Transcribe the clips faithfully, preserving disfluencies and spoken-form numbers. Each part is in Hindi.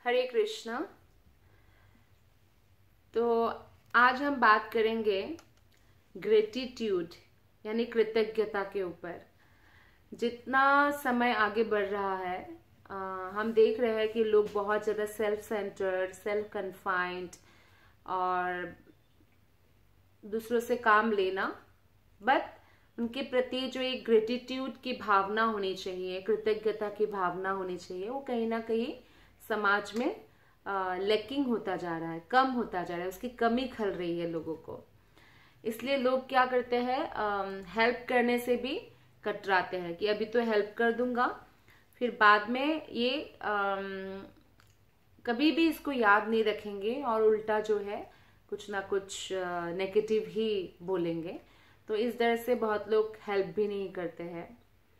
हरे कृष्णा। तो आज हम बात करेंगे ग्रेटिट्यूड यानी कृतज्ञता के ऊपर। जितना समय आगे बढ़ रहा है आ, हम देख रहे हैं कि लोग बहुत ज़्यादा सेल्फ सेंटर्ड, सेल्फ कन्फाइंड और दूसरों से काम लेना, बट उनके प्रति जो एक ग्रेटिट्यूड की भावना होनी चाहिए, कृतज्ञता की भावना होनी चाहिए, वो कहीं ना कहीं समाज में लैकिंग होता जा रहा है, कम होता जा रहा है, उसकी कमी खल रही है लोगों को। इसलिए लोग क्या करते हैं, हेल्प करने से भी कतराते हैं कि अभी तो हेल्प कर दूंगा, फिर बाद में ये आ, कभी भी इसको याद नहीं रखेंगे और उल्टा जो है कुछ ना कुछ नेगेटिव ही बोलेंगे। तो इस तरह से बहुत लोग हेल्प भी नहीं करते हैं।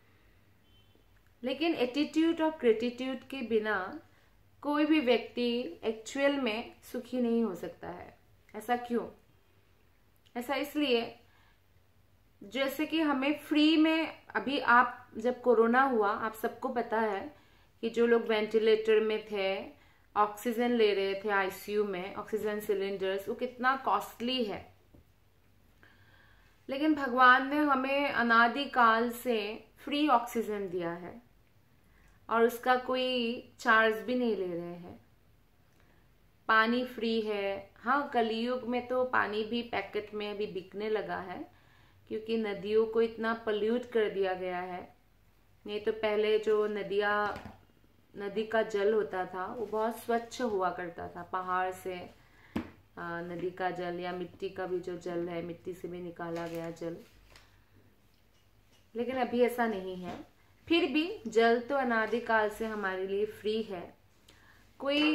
लेकिन एटीट्यूड और ग्रेटिट्यूड के बिना कोई भी व्यक्ति एक्चुअल में सुखी नहीं हो सकता है। ऐसा क्यों? ऐसा इसलिए, जैसे कि हमें फ्री में, अभी आप जब कोरोना हुआ, आप सबको पता है कि जो लोग वेंटिलेटर में थे, ऑक्सीजन ले रहे थे आईसीयू में, ऑक्सीजन सिलेंडर्स, वो कितना कॉस्टली है। लेकिन भगवान ने हमें अनादिकाल से फ्री ऑक्सीजन दिया है और उसका कोई चार्ज भी नहीं ले रहे हैं। पानी फ्री है। हाँ, कलयुग में तो पानी भी पैकेट में अभी बिकने लगा है, क्योंकि नदियों को इतना पल्यूट कर दिया गया है। नहीं तो पहले जो नदियाँ नदी का जल होता था वो बहुत स्वच्छ हुआ करता था। पहाड़ से आ, नदी का जल या मिट्टी का भी जो जल है, मिट्टी से भी निकाला गया जल। लेकिन अभी ऐसा नहीं है। फिर भी जल तो अनादिकाल से हमारे लिए फ्री है। कोई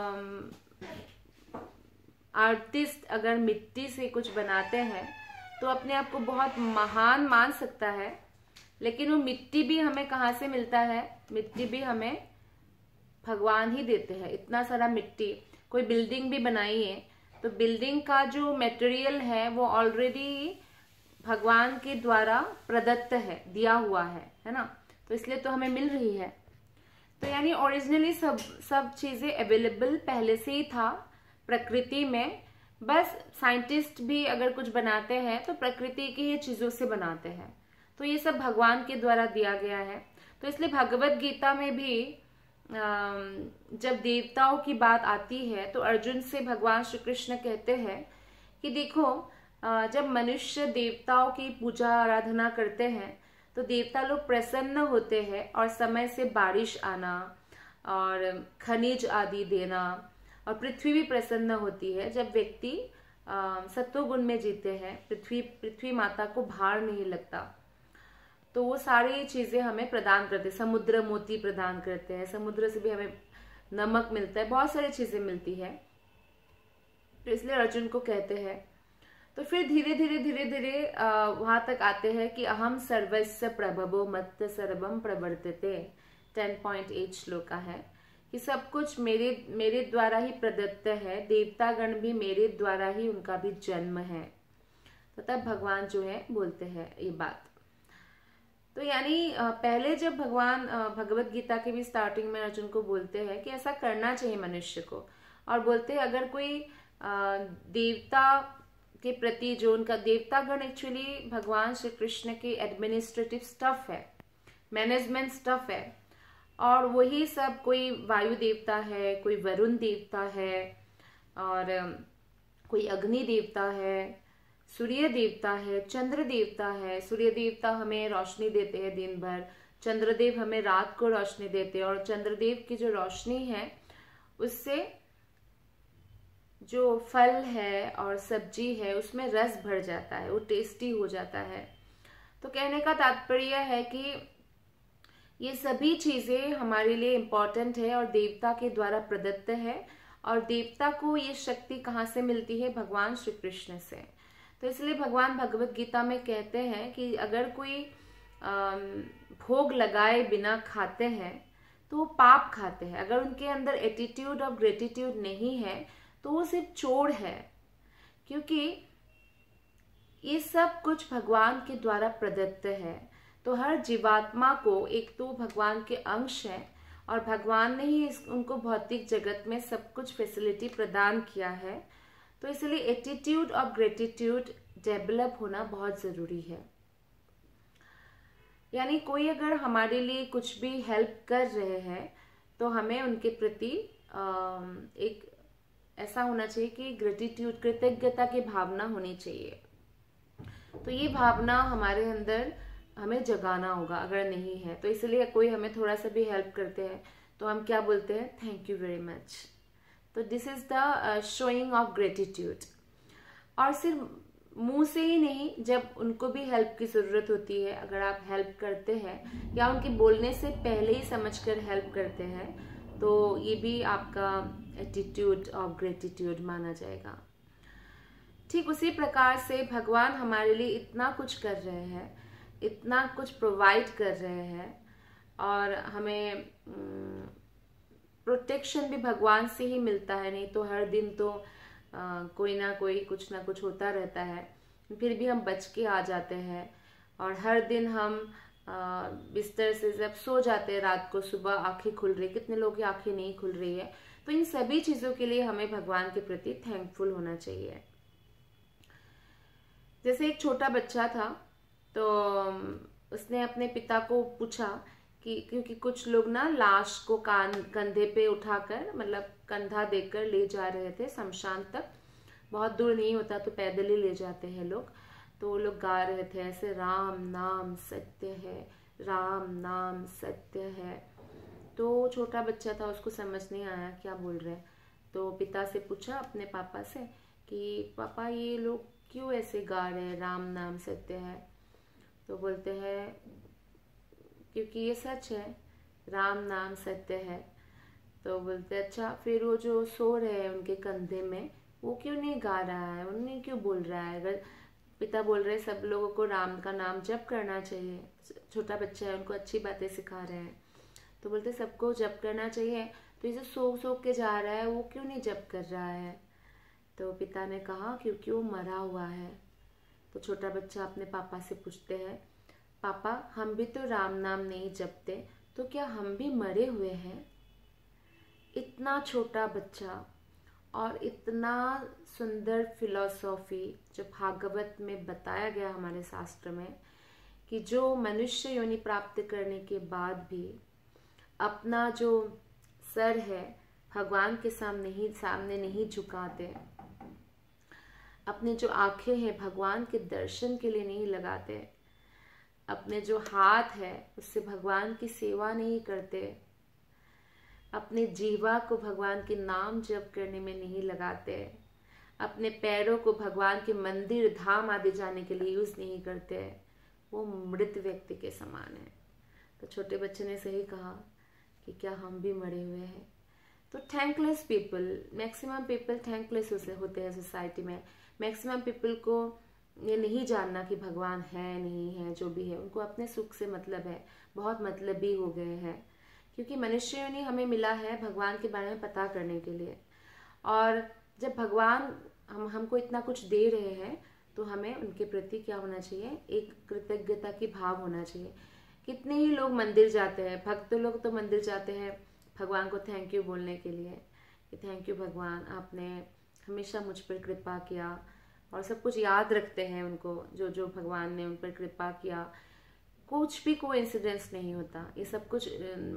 आर्टिस्ट अगर मिट्टी से कुछ बनाते हैं तो अपने आप को बहुत महान मान सकता है, लेकिन वो मिट्टी भी हमें कहाँ से मिलता है? मिट्टी भी हमें भगवान ही देते हैं। इतना सारा मिट्टी, कोई बिल्डिंग भी बनाई है तो बिल्डिंग का जो मटेरियल है वो ऑलरेडी भगवान के द्वारा प्रदत्त है, दिया हुआ है, है ना? तो इसलिए तो हमें मिल रही है। तो यानी ओरिजिनली सब सब चीजें अवेलेबल पहले से ही था प्रकृति में। बस साइंटिस्ट भी अगर कुछ बनाते हैं तो प्रकृति की ही चीजों से बनाते हैं। तो ये सब भगवान के द्वारा दिया गया है। तो इसलिए भगवत गीता में भी जब देवताओं की बात आती है तो अर्जुन से भगवान श्री कृष्ण कहते हैं कि देखो, जब मनुष्य देवताओं की पूजा आराधना करते हैं तो देवता लोग प्रसन्न होते हैं और समय से बारिश आना और खनिज आदि देना, और पृथ्वी भी प्रसन्न होती है जब व्यक्ति सत्वगुण में जीते हैं। पृथ्वी पृथ्वी माता को भार नहीं लगता, तो वो सारी चीजें हमें प्रदान करते हैं। समुद्र मोती प्रदान करते हैं, समुद्र से भी हमें नमक मिलता है, बहुत सारी चीजें मिलती है। तो इसलिए अर्जुन को कहते हैं। तो फिर धीरे धीरे धीरे धीरे वहां तक आते हैं कि अहम सर्वस्य प्रभवो मत्त सर्वम प्रवर्तते। टेन पॉइंट एट श्लोक का है कि सब कुछ मेरे मेरे द्वारा ही प्रदत्त है, देवतागण भी मेरे द्वारा ही, उनका भी जन्म है। तो तब भगवान जो है बोलते हैं ये बात। तो यानी पहले जब भगवान भगवत गीता के भी स्टार्टिंग में अर्जुन को बोलते हैं कि ऐसा करना चाहिए मनुष्य को, और बोलते हैं अगर कोई देवता के प्रति जो उनका देवतागण एक्चुअली भगवान श्री कृष्ण के एडमिनिस्ट्रेटिव स्टफ है, मैनेजमेंट स्टफ है, और वही सब, कोई वायु देवता है, कोई वरुण देवता है, और कोई अग्नि देवता है, सूर्य देवता है, चंद्र देवता है। सूर्य देवता हमें रोशनी देते हैं दिन भर, चंद्रदेव हमें रात को रोशनी देते हैं, और चंद्रदेव की जो रोशनी है उससे जो फल है और सब्जी है उसमें रस भर जाता है, वो टेस्टी हो जाता है। तो कहने का तात्पर्य है कि ये सभी चीजें हमारे लिए इम्पोर्टेंट है और देवता के द्वारा प्रदत्त है, और देवता को ये शक्ति कहाँ से मिलती है? भगवान श्री कृष्ण से। तो इसलिए भगवान भगवत गीता में कहते हैं कि अगर कोई भोग लगाए बिना खाते हैं तो वो पाप खाते हैं। अगर उनके अंदर एटीट्यूड ऑफ ग्रेटिट्यूड नहीं है तो वो सिर्फ चोर है, क्योंकि ये सब कुछ भगवान के द्वारा प्रदत्त है। तो हर जीवात्मा को एक तो भगवान के अंश है और भगवान ने ही इस, उनको भौतिक जगत में सब कुछ फैसिलिटी प्रदान किया है। तो इसलिए एटीट्यूड ऑफ ग्रेटिट्यूड डेवलप होना बहुत ज़रूरी है। यानी कोई अगर हमारे लिए कुछ भी हेल्प कर रहे हैं तो हमें उनके प्रति एक ऐसा होना चाहिए कि ग्रेटिट्यूड, कृतज्ञता की भावना होनी चाहिए। तो ये भावना हमारे अंदर हमें जगाना होगा, अगर नहीं है तो। इसलिए कोई हमें थोड़ा सा भी हेल्प करते हैं तो हम क्या बोलते हैं, थैंक यू वेरी मच। तो this is the showing of gratitude. और सिर्फ मुंह से ही नहीं, जब उनको भी हेल्प की जरूरत होती है, अगर आप हेल्प करते हैं या उनके बोलने से पहले ही समझकर हेल्प करते हैं, तो ये भी आपका एटीट्यूड ऑफ ग्रेटिट्यूड माना जाएगा। ठीक उसी प्रकार से भगवान हमारे लिए इतना कुछ कर रहे हैं, इतना कुछ प्रोवाइड कर रहे हैं, और हमें प्रोटेक्शन भी भगवान से ही मिलता है। नहीं तो हर दिन तो आ, कोई ना कोई कुछ ना कुछ होता रहता है, फिर भी हम बच के आ जाते हैं। और हर दिन हम आ, बिस्तर से जब सो जाते हैं रात को, सुबह आंखें खुल रही, कितने लोगों की आंखें नहीं खुल रही है। तो इन सभी चीज़ों के लिए हमें भगवान के प्रति थैंकफुल होना चाहिए। जैसे एक छोटा बच्चा था, तो उसने अपने पिता को पूछा कि, क्योंकि कुछ लोग ना लाश को कान कंधे पे उठाकर, मतलब कंधा देकर ले जा रहे थे शमशान तक, बहुत दूर नहीं होता तो पैदल ही ले जाते हैं लोग। तो वो लोग गा रहे थे ऐसे, राम नाम सत्य है, राम नाम सत्य है। तो छोटा बच्चा था, उसको समझ नहीं आया क्या बोल रहे हैं। तो पिता से पूछा अपने पापा से कि पापा ये लोग क्यों ऐसे गा रहे हैं, राम नाम सत्य है। तो बोलते हैं क्योंकि ये सच है, राम नाम सत्य है। तो बोलते अच्छा, फिर वो जो सो रहे हैं उनके कंधे में, वो क्यों नहीं गा रहा है, उन्हें क्यों बोल रहा है। अगर पिता बोल रहे हैं सब लोगों को राम का नाम जप करना चाहिए, छोटा बच्चा है, उनको अच्छी बातें सिखा रहे हैं, तो बोलते सबको जप करना चाहिए, तो ये जो सो सो के जा रहा है वो क्यों नहीं जप कर रहा है। तो पिता ने कहा क्योंकि वो मरा हुआ है। तो छोटा बच्चा अपने पापा से पूछते हैं, पापा हम भी तो राम नाम नहीं जपते, तो क्या हम भी मरे हुए हैं। इतना छोटा बच्चा और इतना सुंदर फिलॉसफी जो भागवत में बताया गया हमारे शास्त्र में, कि जो मनुष्य योनि प्राप्त करने के बाद भी अपना जो सर है भगवान के सामने ही सामने नहीं झुकाते, अपने जो आंखें हैं भगवान के दर्शन के लिए नहीं लगाते, अपने जो हाथ है उससे भगवान की सेवा नहीं करते, अपने जीवा को भगवान के नाम जप करने में नहीं लगाते, अपने पैरों को भगवान के मंदिर धाम आदि जाने के लिए यूज नहीं करते, वो मृत व्यक्ति के समान है। तो छोटे बच्चे ने सही कहा कि क्या हम भी मरे हुए हैं। तो thankless people, maximum people thankless होते हैं सोसाइटी में। मैक्सिमम पीपल को ये नहीं जानना कि भगवान है नहीं है, जो भी है उनको अपने सुख से मतलब है, बहुत मतलबी हो गए हैं। क्योंकि मनुष्य योनि हमें मिला है भगवान के बारे में पता करने के लिए, और जब भगवान हम हमको इतना कुछ दे रहे हैं तो हमें उनके प्रति क्या होना चाहिए, एक कृतज्ञता की भाव होना चाहिए। कितने ही लोग मंदिर जाते हैं, भक्त लोग तो मंदिर जाते हैं भगवान को थैंक यू बोलने के लिए कि थैंक यू भगवान, आपने हमेशा मुझ पर कृपा किया, और सब कुछ याद रखते हैं उनको, जो जो भगवान ने उन पर कृपा किया। कुछ भी कोइंसिडेंस नहीं होता, ये सब कुछ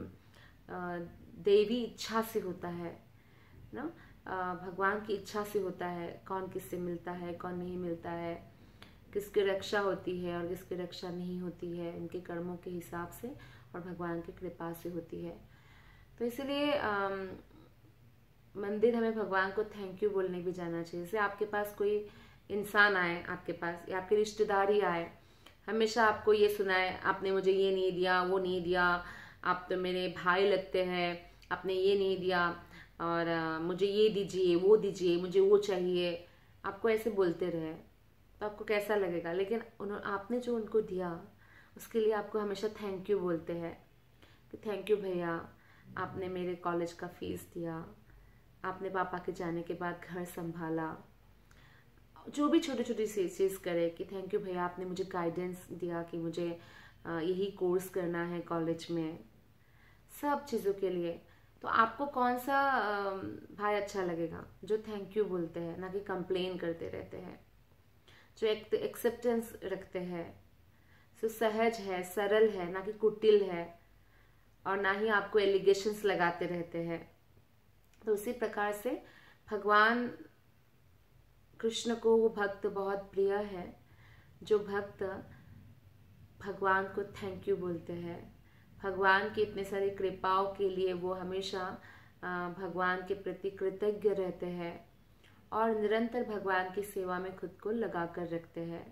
देवी इच्छा से होता है ना, भगवान की इच्छा से होता है। कौन किससे मिलता है, कौन नहीं मिलता है, किसकी रक्षा होती है और किसकी रक्षा नहीं होती है, उनके कर्मों के हिसाब से और भगवान की कृपा से होती है। तो इसलिए मंदिर हमें भगवान को थैंक यू बोलने भी जाना चाहिए। जैसे आपके पास कोई इंसान आए, आपके पास या आपके रिश्तेदारी आए, हमेशा आपको ये सुनाए आपने मुझे ये नहीं दिया, वो नहीं दिया, आप तो मेरे भाई लगते हैं, आपने ये नहीं दिया, और आ, मुझे ये दीजिए, वो दीजिए, मुझे वो चाहिए, आपको ऐसे बोलते रहे तो आपको कैसा लगेगा। लेकिन उन्होंने आपने जो उनको दिया उसके लिए आपको हमेशा थैंक यू बोलते हैं कि थैंक यू भैया, आपने मेरे कॉलेज का फीस दिया, आपने पापा के जाने के बाद घर संभाला, जो भी छोटी छोटी सी चीज़ करे कि थैंक यू भैया, आपने मुझे गाइडेंस दिया कि मुझे यही कोर्स करना है कॉलेज में। सब चीज़ों के लिए। तो आपको कौन सा भाई अच्छा लगेगा? जो थैंक यू बोलते हैं, ना कि कंप्लेन करते रहते हैं, जो एक्सेप्टेंस रखते हैं, जो सहज है, सरल है, ना कि कुटिल है, और ना ही आपको एलिगेशंस लगाते रहते हैं। तो उसी प्रकार से भगवान कृष्ण को वो भक्त बहुत प्रिय है जो भक्त भगवान को थैंक यू बोलते हैं। भगवान की इतने सारी कृपाओं के लिए वो हमेशा भगवान के प्रति कृतज्ञ रहते हैं और निरंतर भगवान की सेवा में खुद को लगा कर रखते हैं,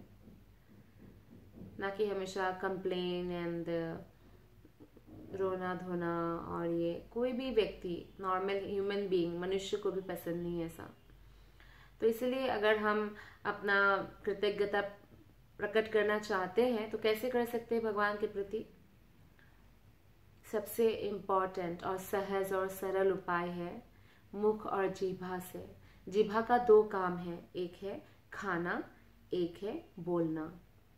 ना कि हमेशा कंप्लेन एंड रोना धोना। और ये कोई भी व्यक्ति, नॉर्मल ह्यूमन बीइंग, मनुष्य को भी पसंद नहीं है ऐसा। तो इसलिए अगर हम अपना कृतज्ञता प्रकट करना चाहते हैं तो कैसे कर सकते हैं भगवान के प्रति? सबसे इम्पॉर्टेंट और सहज और सरल उपाय है मुख और जीभा से। जीभा का दो काम है, एक है खाना, एक है बोलना।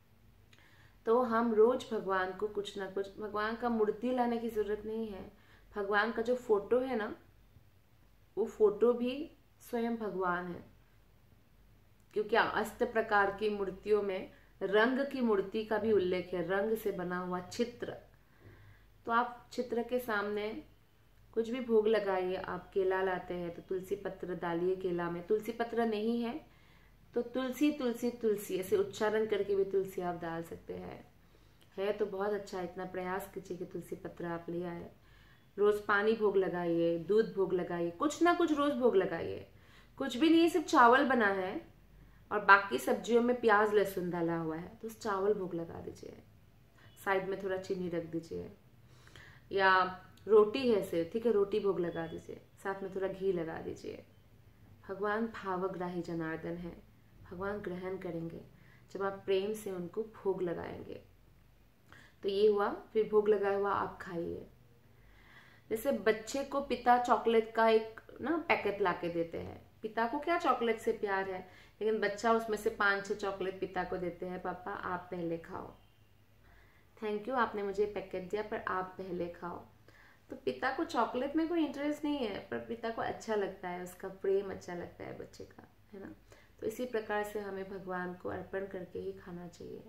तो हम रोज भगवान को कुछ ना कुछ, भगवान का मूर्ति लाने की जरूरत नहीं है। भगवान का जो फोटो है ना, वो फोटो भी स्वयं भगवान है, क्योंकि अष्ट प्रकार की मूर्तियों में रंग की मूर्ति का भी उल्लेख है, रंग से बना हुआ चित्र। तो आप चित्र के सामने कुछ भी भोग लगाइए। आप केला लाते हैं तो तुलसी पत्र डालिए केला में। तुलसी पत्र नहीं है तो तुलसी तुलसी तुलसी ऐसे उच्चारण करके भी तुलसी आप डाल सकते हैं। है तो बहुत अच्छा, इतना प्रयास कीजिए कि तुलसी पत्र आप ले आए। रोज पानी भोग लगाइए, दूध भोग लगाइए, कुछ ना कुछ रोज भोग लगाइए। कुछ भी नहीं, सिर्फ चावल बना है और बाकी सब्जियों में प्याज लहसुन डाला हुआ है, तो उस चावल भोग लगा दीजिए। साइड में थोड़ा चीनी रख दीजिए, या रोटी है सिर्फ, ठीक है, रोटी भोग लगा दीजिए, साथ में थोड़ा घी लगा दीजिए। भगवान भावग्राही जनार्दन है, भगवान ग्रहण करेंगे जब आप प्रेम से उनको भोग लगाएंगे। तो ये हुआ। फिर भोग लगाया हुआ आप खाइए। जैसे बच्चे को पिता चॉकलेट का एक ना पैकेट लाके देते हैं, पिता को क्या चॉकलेट से प्यार है, लेकिन बच्चा उसमें से पांच छह चॉकलेट पिता को देते हैं, पापा आप पहले खाओ, थैंक यू आपने मुझे पैकेट दिया पर आप पहले खाओ। तो पिता को चॉकलेट में कोई इंटरेस्ट नहीं है, पर पिता को अच्छा लगता है, उसका प्रेम अच्छा लगता है बच्चे का, है ना। तो इसी प्रकार से हमें भगवान को अर्पण करके ही खाना चाहिए।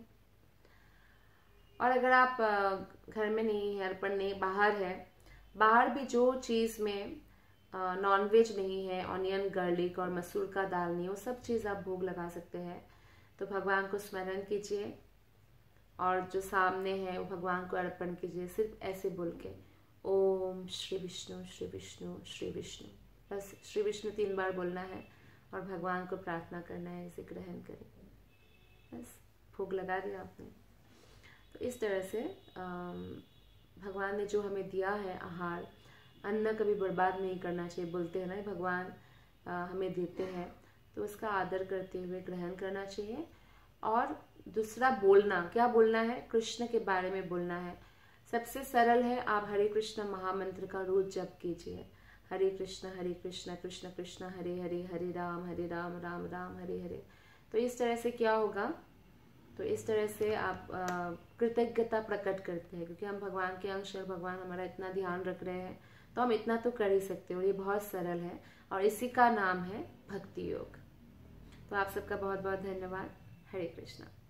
और अगर आप घर में नहीं है, अर्पण नहीं, बाहर है, बाहर भी जो चीज़ में नॉनवेज नहीं है, ऑनियन गार्लिक और मसूर का दाल नहीं, वो सब चीज़ आप भोग लगा सकते हैं। तो भगवान को स्मरण कीजिए और जो सामने है वो भगवान को अर्पण कीजिए, सिर्फ ऐसे बोल के ओम श्री विष्णु श्री विष्णु श्री विष्णु, बस श्री विष्णु तीन बार बोलना है और भगवान को प्रार्थना करना है इसे ग्रहण करें। बस भोग लगा दिया आपने। तो इस तरह से भगवान ने जो हमें दिया है आहार, अन्न कभी बर्बाद नहीं करना चाहिए। बोलते हैं ना भगवान हमें देते हैं, तो उसका आदर करते हुए ग्रहण करना चाहिए। और दूसरा बोलना, क्या बोलना है? कृष्ण के बारे में बोलना है। सबसे सरल है, आप हरे कृष्ण महामंत्र का रोज जप कीजिए। हरे कृष्ण हरे कृष्ण कृष्ण कृष्ण हरे हरे, हरे राम हरे राम राम राम हरे हरे। तो इस तरह से क्या होगा, तो इस तरह से आप कृतज्ञता प्रकट करते हैं, क्योंकि हम भगवान के अंश हैं, भगवान हमारा इतना ध्यान रख रहे हैं, तो हम इतना तो कर ही सकते हैं। और ये बहुत सरल है और इसी का नाम है भक्ति योग। तो आप सबका बहुत बहुत धन्यवाद। हरे कृष्णा।